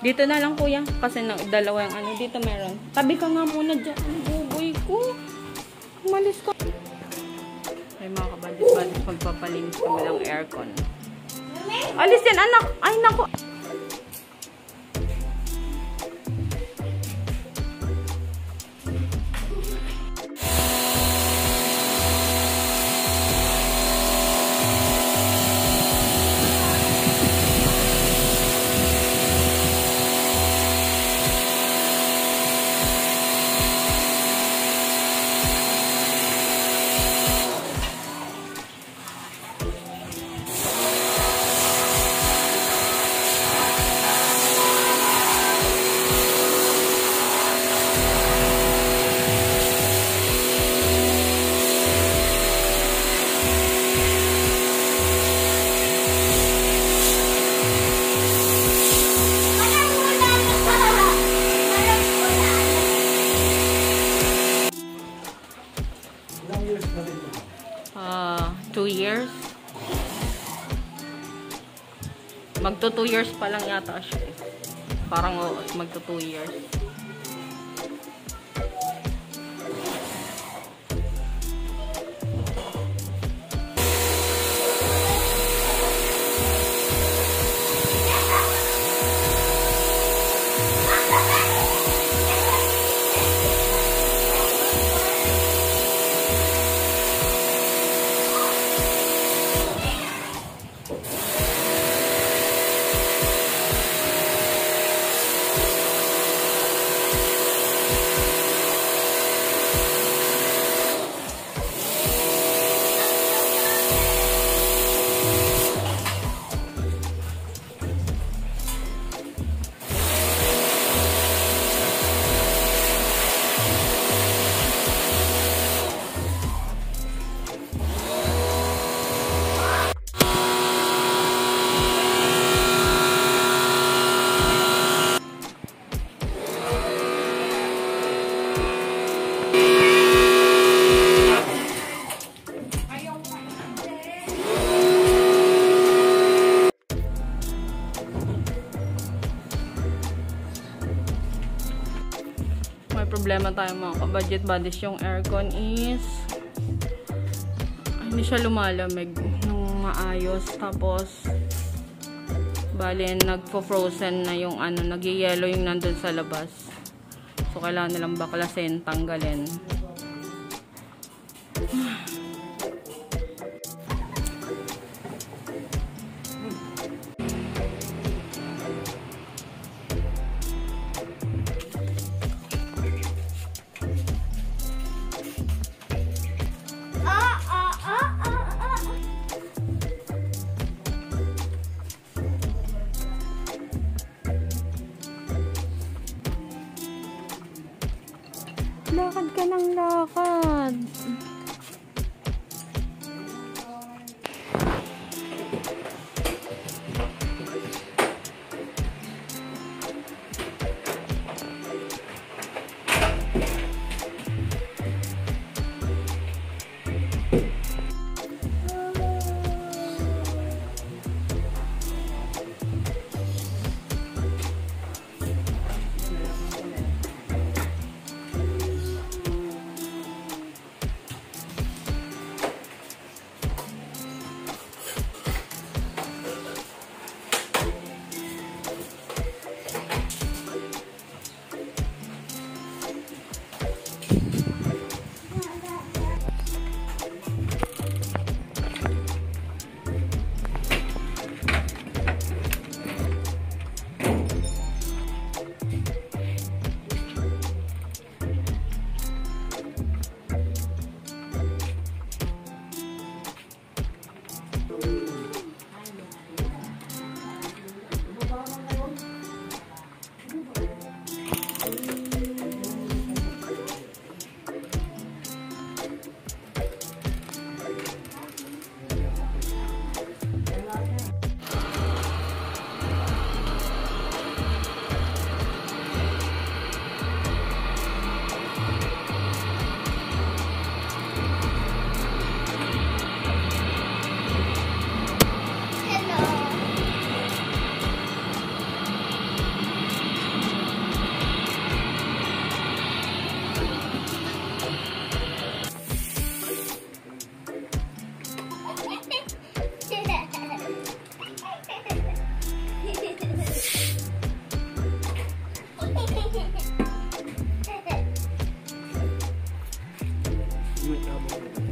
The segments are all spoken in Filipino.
Dito na lang kuya. Kasi dalawa yung ano. Dito meron. Tabi ka nga muna dyan. Ang buboy ko. Umalis ka. Ay mga kabadis-badis. Magpapalinis kami ng aircon. Alis yan anak. Ay naku. Ilang years na rin ito? 2 years. Magto 2 years pa lang yata siya eh. Parang magto 2 years. Problema tayo mga ka-budget buddies. Yung aircon is hindi siya lumalamig ng maayos. Tapos bali nagpo-frozen na yung ano, nag-yellow yung nandun sa labas. So kailangan nilang baklasin, tanggalin. Lakad ka ng lakad.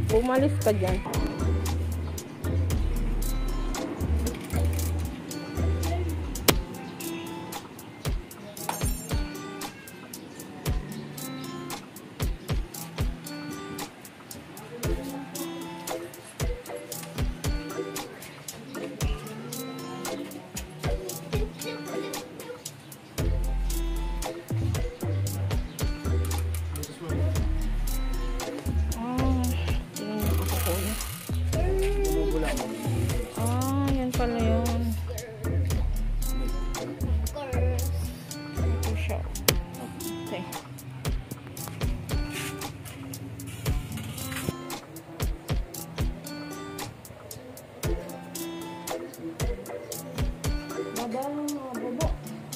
Bumalis ka dyan. Yan pala yun. Ito siya. Okay. Baba, baba.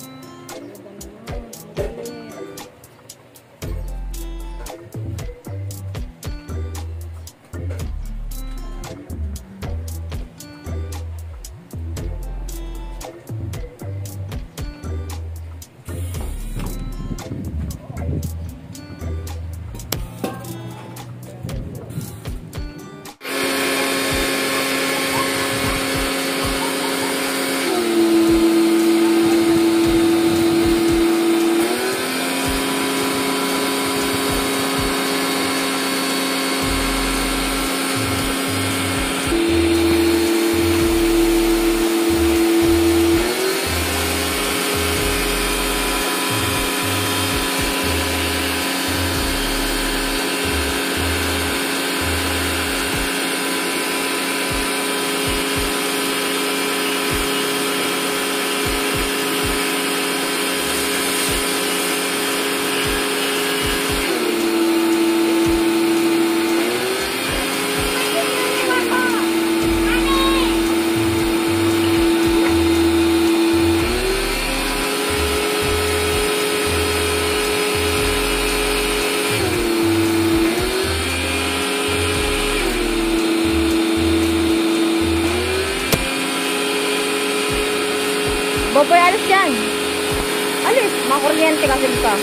Boboy, alis dyan. Alis. Makuryente kasi ka.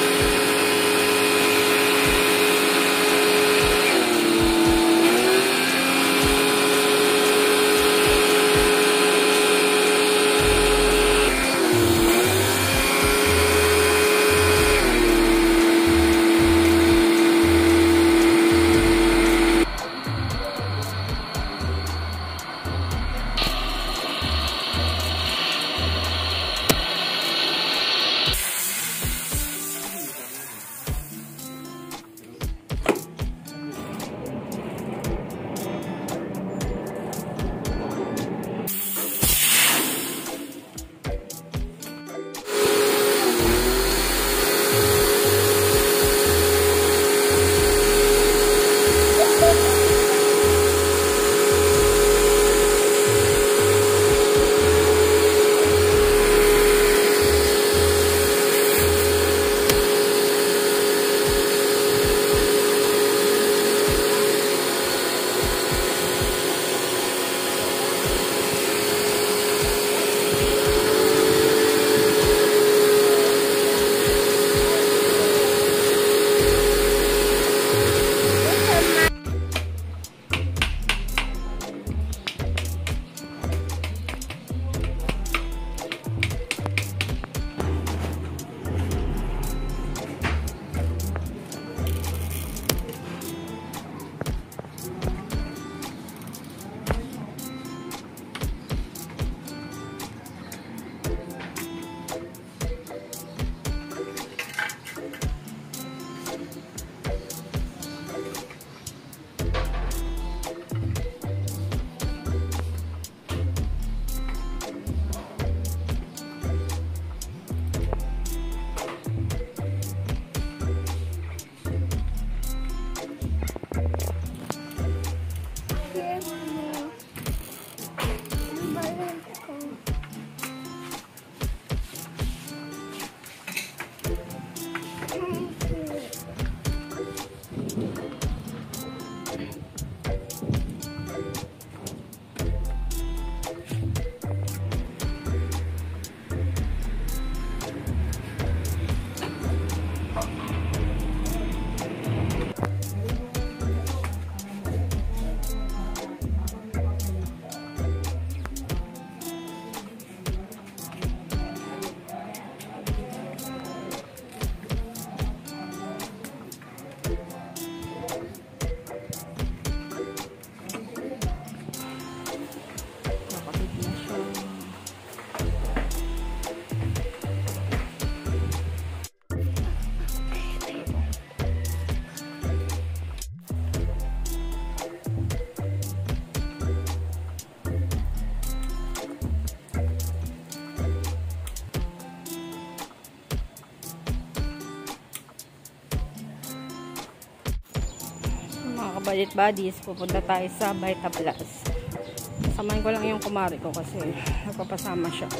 kabadit buddies, pupunta tayo sa Vitaplus. Samahin ko lang yung kumari ko kasi nagpapasama siya.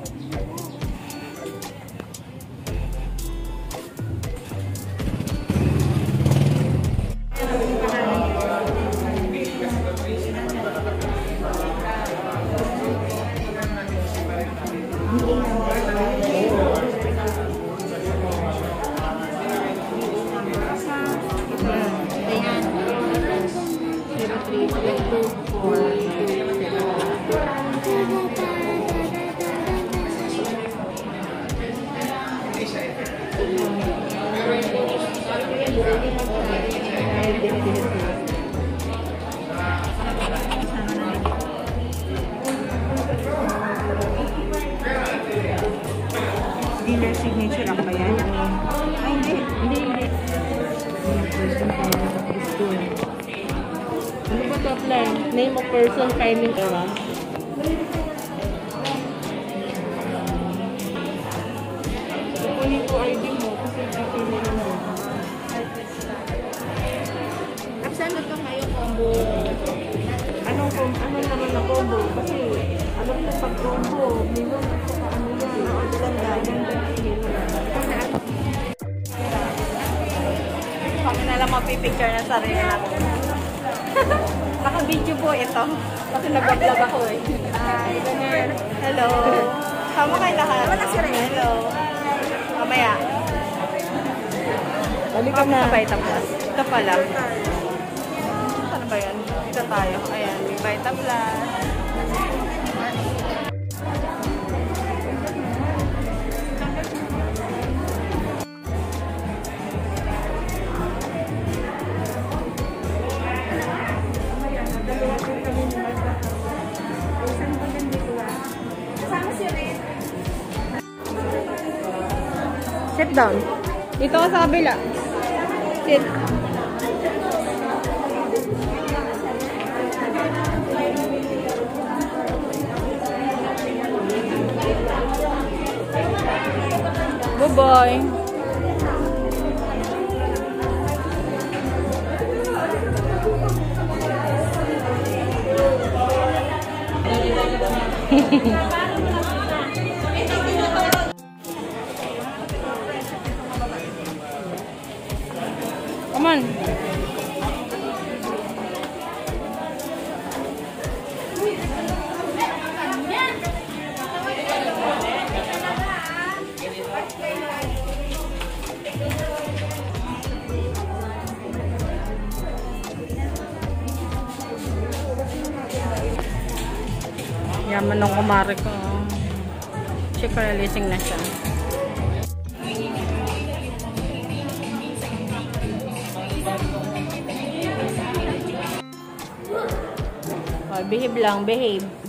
Dealer signature lang ba yan? Ay, hindi. Hindi. Ano ba ito apply? Name of person, filing era. Kunin ko ID mo kasi pipili mo. Saan ito kayo combo? Ano naman na combo? Kasi ano rin ang pag-combo? Minun sa ano yan? Kami na lang mapipicture na sarili natin. Naka-video po ito. Kasi nag-vlog ako eh. Hi, ganyan. Hello. Sama kayo lahat. Wala si Ray. Hello. Mamaya. Balik Kami sa Vitaplus. Ito pala. Saan ba yan? Dito tayo. Ayan, may Vitaplus. Sit down. Dito ka sa kabila. Sit. Bye-bye. Come on. Yaman ng kumari ko. Check releasing na siya. Oh, behave lang, behave.